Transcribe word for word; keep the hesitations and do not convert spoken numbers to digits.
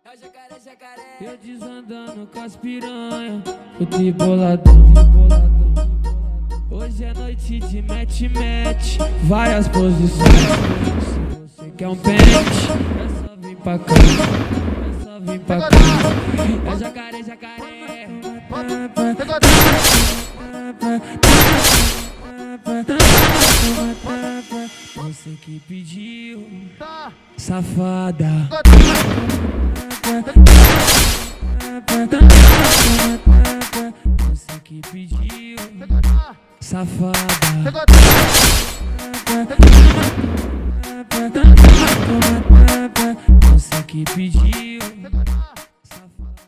Eu desandando com as piranha, eu te boladão. Hoje é noite de match-match, várias posições. Se você quer um pente, é só vir pra cá, é só vir pra cá. É jacaré, jacaré. Você que pediu, safada. Você que pediu, safada. Você que pediu.